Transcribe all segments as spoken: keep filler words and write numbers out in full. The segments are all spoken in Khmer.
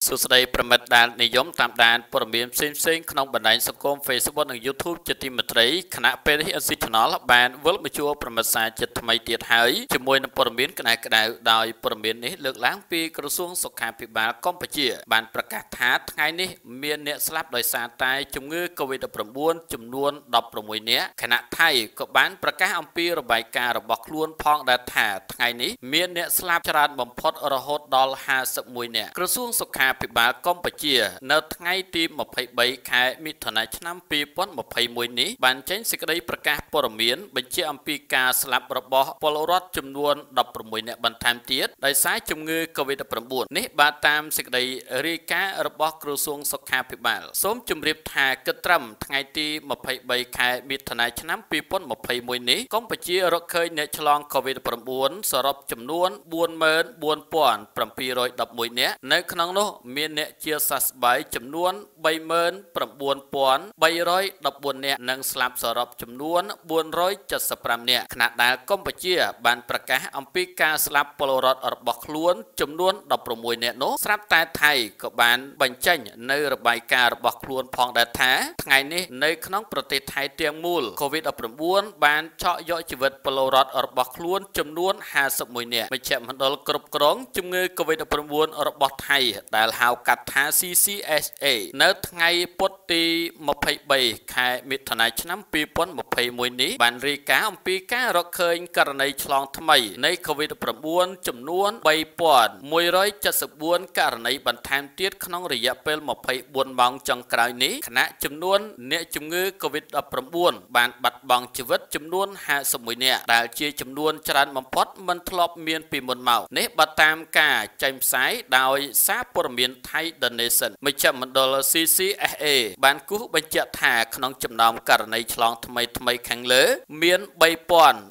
សួស្តីប្រិមិត្តដែលនិយមតាមដានព័ត៌មានផ្សេងៗក្នុងបណ្ដាញសង្គម Facebook និង YouTube ជាទីមេត្រីគណៈពេលនេះ N C Channel បានវិលមកជួបប្រិមិត្តសាជាថ្មីទៀតហើយជាមួយនឹងព័ត៌មានក្តៅក្តៅដោយព័ត៌មាននេះលើកឡើងពីក្រសួងសុខាភិបាលកម្ពុជាបានប្រកាសថាថ្ងៃនេះមានអ្នកស្លាប់ដោយសារតែជំងឺ COVID ដប់ប្រាំបួន ចំនួនដប់ប្រាំមួយនាក់គណៈថៃក៏បានប្រកាសអំពីរបាយការណ៍របស់ខ្លួនផងដែលថាថ្ងៃនេះមានអ្នកស្លាប់ច្រើនបំផុតរហូតដល់ห้าสิบមួយនាក់ក្រសួងសុខាភិបាលកម្ពុជានៅថ្ងៃទីยี่สิบสามខែមិថុនាឆ្នាំពីរពាន់ยี่สิบเอ็ดនេះបានចេញសេចក្តីប្រកាសព័ត៌មានបញ្ជាក់អំពីការស្លាប់របស់ពលរដ្ឋចំនួនដប់ប្រាំមួយនាក់បន្ថែមទៀតដោយសារជំងឺ COVID ដប់ប្រាំបួន នេះបាទតាមសេចក្តីរាយការណ៍របស់ក្រសួងសុខាភិបាលសូមជម្រាបថាគិតត្រឹមថ្ងៃទីยี่สิบสามខែមិថុនាឆ្នាំពីរពាន់ยี่สิบเอ็ดនេះកម្ពុជារកឃើញអ្នកឆ្លង COVID ដប់ប្រាំបួន សរុបចំនួនbốn mươi tư nghìn bảy trăm mười mộtនាក់នៅក្នុងនោះមានអ្នកជាសះស្បើយចំនួនba mươi chín nghìn ba trăm mười bốnនាក់និងស្លាប់សរុបចំនួនbốn trăm bảy mươi lămនាក់ខណៈដែលកម្ពុជាបានប្រកាសអំពីការស្លាប់ពលរដ្ឋរបស់ខ្លួនចំនួនដប់ប្រាំមួយនាក់នោះស្រាប់តែថៃក៏បានបញ្ចេញនៅរបាយការណ៍របស់ខ្លួនផងដែរថាថ្ងៃនេះនៅក្នុងប្រទេសថៃទាំងមូល COVID ដប់ប្រាំបួន បានឆក់យកជីវិតពលរដ្ឋរបស់ខ្លួនចំនួនห้าสิบមួយនាក់មជ្ឈមណ្ឌលគ្រប់គ្រងជំងឺ COVID ដប់ប្រាំបួន របស់ថៃដែលហៅកាត់ថា C C S A នៅថ្ងៃពុធទីยี่สิบสามខែមិថុនាឆ្នាំពីរពាន់ยี่สิบเอ็ดនេះបានរាយការណ៍អំពីការរកឃើញករណីឆ្លងថ្មីនៃ COVID ដប់ប្រាំបួន ចំនួនba nghìn một trăm七mươi tưករណីបន្ថែមទៀតក្នុងរយៈពេលยี่สิบสี่ម៉ោងចុងក្រោយនេះខណៈចំនួនអ្នកជំងឺ COVID ដប់ប្រាំបួន បានបាត់បង់ជីវិតចំនួនห้าสิบមួយនាក់ដែលជាចំនួនច្រើនបំផុតមិនធ្លាប់មានពីមុនមកនេះបើតាមការចេញផ្សាយដោយសារព័ត៌មាន Thai The Nation មជ្ឈមណ្ឌល C C S A បានគូសបញ្ជាក់ថាក្នុងចំណោមករណីឆ្លងថ្មីថ្មីខាងលើមានba nghìn một trăm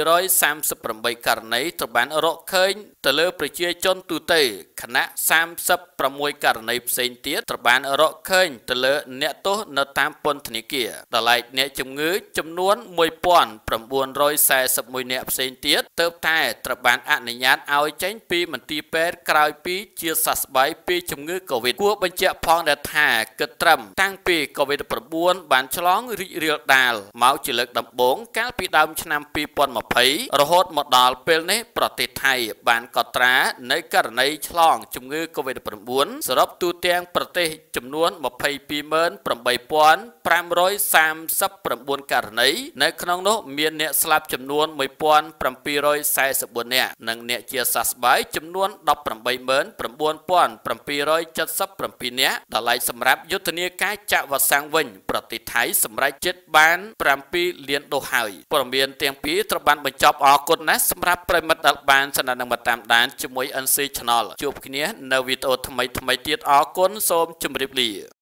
ba mươi támករណីត្រូវបានរកឃើញទៅលើប្រជាជនទូទៅខណៈសាមសិបប្រាំមួយករណីផ្សេងទៀតត្រូវបានរកឃើញទៅលើអ្នកទោសនៅតាមពន្ធនាគារដល់ឡែកអ្នកជំងឺចំនួនmột nghìn chín trăm bốn mươi mộtនាក់ផ្សេងទៀតទើបតែត្រូវបានអនុញ្ញាតឲ្យចេញពីមន្ទីរពេទ្យក្រោយពីជាសះស្បើយពីជំងឺ COVID គួរបញ្ជាក់ផងដែរថាគិតត្រឹមតាំងពី COVID ដប់ប្រាំបួន បានឆ្លងរីករាលដាលមកជាលើកដំបូងកាលពីដើមឆ្នាំពីរពាន់ยี่สิบ រហូតមកដល់ពេលនេះប្រទេសថៃបានកត់ត្រានៅករណីឆ្លងជំងឺ COVID ដប់ប្រាំបួន សរុបទូទាំងប្រទេសចំនួនยี่สิบสองหมื่นแปดพันห้าร้อยสามสิบเก้าករណីនៅក្នុងនោះមានអ្នកស្លាប់ចំនួនmột nghìn bảy trămสี่สิบสี่នាក់និងអ្នកជាសះស្បើយចំនួនដប់ប្រាំបីម៉ឺនប្រាំបួនពាន់ប្រាំពីររយเจ็ดสิบเจ็ดនាក់ដល់ឡែកសម្រាប់យុទ្ធនាការចាក់វ៉ាក់សាំងវិញប្រទេសថៃសម្រេចចិត្តបានbảyលានដូសហើយព័ត៌មានទាំងពីរត្រូវបានបញ្ចប់អរគុណណាស់សម្រាប់ប្រិមិត្តដែលបានស្ដាប់និងតាមដានជាមួយ N C Channel ជួបគ្នានៅវីដេអូថ្មីៗទៀតអរគុណសូមជម្រាបលា